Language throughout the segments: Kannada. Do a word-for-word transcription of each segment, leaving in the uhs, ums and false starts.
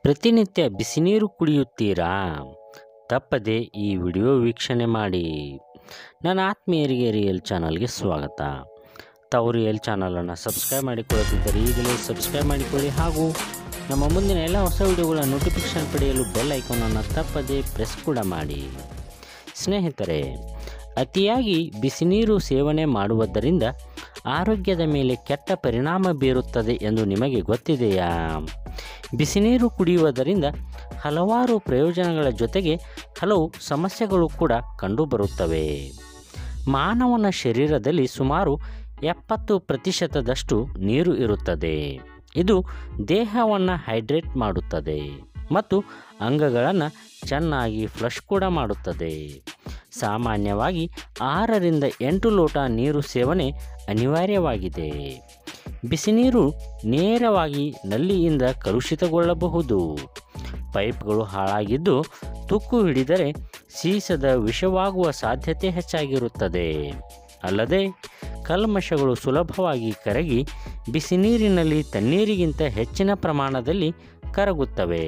ಪ್ರತಿನಿತ್ಯ ಬಿಸಿನೀರು ಕುಡಿಯುತ್ತೀರಾ? ತಪ್ಪದೆ ಈ ವಿಡಿಯೋ ವೀಕ್ಷಣೆ ಮಾಡಿ. ನನ್ನ ಆತ್ಮೀಯರಿಗೆ ರಿಯಲ್ ಚಾನಲ್ಗೆ ಸ್ವಾಗತ. ತಾವು ರಿಯಲ್ ಚಾನಲನ್ನು ಸಬ್ಸ್ಕ್ರೈಬ್ ಮಾಡಿಕೊಳ್ಳುತ್ತಿದ್ದರೆ ಈಗಲೇ ಸಬ್ಸ್ಕ್ರೈಬ್ ಮಾಡಿಕೊಳ್ಳಿ ಹಾಗೂ ನಮ್ಮ ಮುಂದಿನ ಎಲ್ಲ ಹೊಸ ವಿಡಿಯೋಗಳ ನೋಟಿಫಿಕೇಷನ್ ಪಡೆಯಲು ಬೆಲ್ ಐಕಾನನ್ನು ತಪ್ಪದೆ ಪ್ರೆಸ್ ಕೂಡ ಮಾಡಿ. ಸ್ನೇಹಿತರೆ, ಅತಿಯಾಗಿ ಬಿಸಿನೀರು ಸೇವನೆ ಮಾಡುವುದರಿಂದ ಆರೋಗ್ಯದ ಮೇಲೆ ಕೆಟ್ಟ ಪರಿಣಾಮ ಬೀರುತ್ತದೆ ಎಂದು ನಿಮಗೆ ಗೊತ್ತಿದೆಯಾ? ಬಿಸಿನೀರು ಕುಡಿಯುವುದರಿಂದ ಹಲವಾರು ಪ್ರಯೋಜನಗಳ ಜೊತೆಗೆ ಹಲವು ಸಮಸ್ಯೆಗಳು ಕೂಡ ಕಂಡುಬರುತ್ತವೆ. ಮಾನವನ ಶರೀರದಲ್ಲಿ ಸುಮಾರು ಎಪ್ಪತ್ತು ಪ್ರತಿಶತದಷ್ಟು ನೀರು ಇರುತ್ತದೆ. ಇದು ದೇಹವನ್ನು ಹೈಡ್ರೇಟ್ ಮಾಡುತ್ತದೆ ಮತ್ತು ಅಂಗಗಳನ್ನು ಚೆನ್ನಾಗಿ ಫ್ಲಶ್ ಕೂಡ ಮಾಡುತ್ತದೆ. ಸಾಮಾನ್ಯವಾಗಿ ಆರರಿಂದ ಎಂಟು ಲೋಟ ನೀರು ಸೇವನೆ ಅನಿವಾರ್ಯವಾಗಿದೆ. ಬಿಸಿನೀರು ನೇರವಾಗಿ ನಲ್ಲಿಯಿಂದ ಕಲುಷಿತಗೊಳ್ಳಬಹುದು. ಪೈಪ್ಗಳು ಹಾಳಾಗಿದ್ದು ತುಕ್ಕು ಹಿಡಿದರೆ ಸೀಸದ ವಿಷವಾಗುವ ಸಾಧ್ಯತೆ ಹೆಚ್ಚಾಗಿರುತ್ತದೆ. ಅಲ್ಲದೆ ಕಲ್ಮಶಗಳು ಸುಲಭವಾಗಿ ಕರಗಿ ಬಿಸಿನೀರಿನಲ್ಲಿ ತಣ್ಣೀರಿಗಿಂತ ಹೆಚ್ಚಿನ ಪ್ರಮಾಣದಲ್ಲಿ ಕರಗುತ್ತವೆ.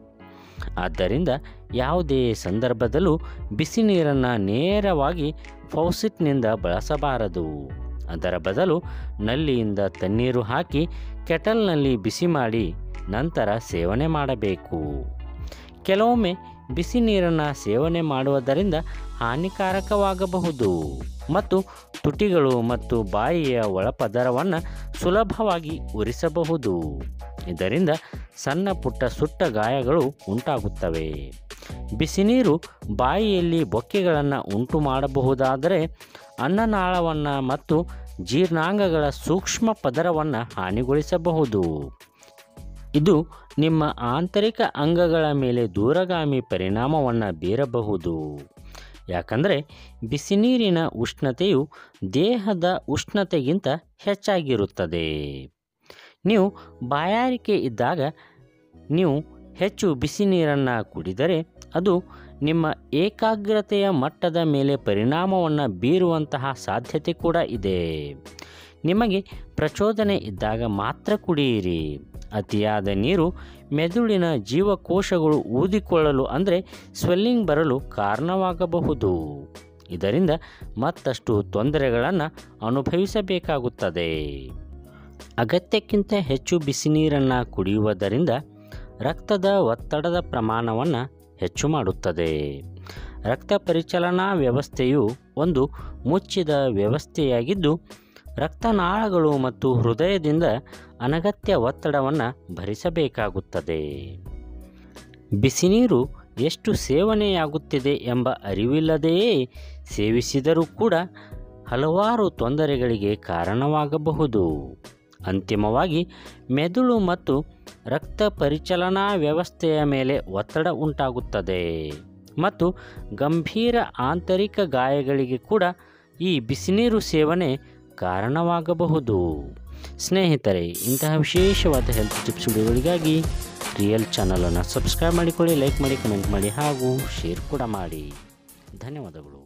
ಆದ್ದರಿಂದ ಯಾವುದೇ ಸಂದರ್ಭದಲ್ಲೂ ಬಿಸಿ ನೀರನ್ನು ನೇರವಾಗಿ ಫೌಸೆಟ್ನಿಂದ ಬಳಸಬಾರದು. ಅದರ ಬದಲು ನಲ್ಲಿಯಿಂದ ತಣ್ಣೀರು ಹಾಕಿ ಕೆಟಲ್ನಲ್ಲಿ ಬಿಸಿ ಮಾಡಿ ನಂತರ ಸೇವನೆ ಮಾಡಬೇಕು. ಕೆಲವೊಮ್ಮೆ ಬಿಸಿ ನೀರನ್ನು ಸೇವನೆ ಮಾಡುವುದರಿಂದ ಹಾನಿಕಾರಕವಾಗಬಹುದು ಮತ್ತು ತುಟಿಗಳು ಮತ್ತು ಬಾಯಿಯ ಒಳಪದರವನ್ನು ಸುಲಭವಾಗಿ ಉರಿಸಬಹುದು. ಇದರಿಂದ ಸಣ್ಣ ಪುಟ್ಟ ಸುಟ್ಟ ಗಾಯಗಳು ಉಂಟಾಗುತ್ತವೆ. ಬಿಸಿನೀರು ಬಾಯಿಯಲ್ಲಿ ಬೊಕ್ಕೆಗಳನ್ನು ಉಂಟು ಮಾಡಬಹುದಾದರೆ ಅನ್ನನಾಳವನ್ನು ಮತ್ತು ಜೀರ್ಣಾಂಗಗಳ ಸೂಕ್ಷ್ಮ ಪದರವನ್ನು ಹಾನಿಗೊಳಿಸಬಹುದು. ಇದು ನಿಮ್ಮ ಆಂತರಿಕ ಅಂಗಗಳ ಮೇಲೆ ದೂರಗಾಮಿ ಪರಿಣಾಮವನ್ನು ಬೀರಬಹುದು. ಯಾಕಂದರೆ ಬಿಸಿನೀರಿನ ಉಷ್ಣತೆಯು ದೇಹದ ಉಷ್ಣತೆಗಿಂತ ಹೆಚ್ಚಾಗಿರುತ್ತದೆ. ನೀವು ಬಾಯಾರಿಕೆ ಇದ್ದಾಗ ನೀವು ಹೆಚ್ಚು ಬಿಸಿ ನೀರನ್ನು ಕುಡಿದರೆ ಅದು ನಿಮ್ಮ ಏಕಾಗ್ರತೆಯ ಮಟ್ಟದ ಮೇಲೆ ಪರಿಣಾಮವನ್ನು ಬೀರುವಂತಹ ಸಾಧ್ಯತೆ ಕೂಡ ಇದೆ. ನಿಮಗೆ ಪ್ರಚೋದನೆ ಇದ್ದಾಗ ಮಾತ್ರ ಕುಡಿಯಿರಿ. ಅತಿಯಾದ ನೀರು ಮೆದುಳಿನ ಜೀವಕೋಶಗಳು ಊದಿಕೊಳ್ಳಲು ಅಂದರೆ ಸ್ವೆಲ್ಲಿಂಗ್ ಬರಲು ಕಾರಣವಾಗಬಹುದು. ಇದರಿಂದ ಮತ್ತಷ್ಟು ತೊಂದರೆಗಳನ್ನು ಅನುಭವಿಸಬೇಕಾಗುತ್ತದೆ. ಅಗತ್ಯಕ್ಕಿಂತ ಹೆಚ್ಚು ಬಿಸಿ ನೀರನ್ನು ಕುಡಿಯುವುದರಿಂದ ರಕ್ತದ ಒತ್ತಡದ ಪ್ರಮಾಣವನ್ನು ಹೆಚ್ಚು ಮಾಡುತ್ತದೆ. ರಕ್ತ ಪರಿಚಲನಾ ವ್ಯವಸ್ಥೆಯು ಒಂದು ಮುಚ್ಚಿದ ವ್ಯವಸ್ಥೆಯಾಗಿದ್ದು ರಕ್ತನಾಳಗಳು ಮತ್ತು ಹೃದಯದಿಂದ ಅನಗತ್ಯ ಒತ್ತಡವನ್ನು ಭರಿಸಬೇಕಾಗುತ್ತದೆ. ಬಿಸಿನೀರು ಎಷ್ಟು ಸೇವನೆಯಾಗುತ್ತಿದೆ ಎಂಬ ಅರಿವಿಲ್ಲದೆಯೇ ಸೇವಿಸಿದರೂ ಕೂಡ ಹಲವಾರು ತೊಂದರೆಗಳಿಗೆ ಕಾರಣವಾಗಬಹುದು. ಅಂತಿಮವಾಗಿ ಮೆದುಳು ಮತ್ತು ರಕ್ತ ಪರಿಚಲನಾ ವ್ಯವಸ್ಥೆಯ ಮೇಲೆ ಒತ್ತಡ ಉಂಟಾಗುತ್ತದೆ ಮತ್ತು ಗಂಭೀರ ಆಂತರಿಕ ಗಾಯಗಳಿಗೆ ಕೂಡ ಈ ಬಿಸಿನೀರು ಸೇವನೆ ಕಾರಣವಾಗಬಹುದು. ಸ್ನೇಹಿತರೆ, ಇಂತಹ ವಿಶೇಷವಾದ ಹೆಲ್ತ್ ಟಿಪ್ಸ್ ವಿಡಿಯೋಗಳಿಗಾಗಿ ರಿಯಲ್ ಚಾನಲನ್ನು ಸಬ್ಸ್ಕ್ರೈಬ್ ಮಾಡಿಕೊಳ್ಳಿ, ಲೈಕ್ ಮಾಡಿ, ಕಮೆಂಟ್ ಮಾಡಿ ಹಾಗೂ ಶೇರ್ ಕೂಡ ಮಾಡಿ. ಧನ್ಯವಾದಗಳು.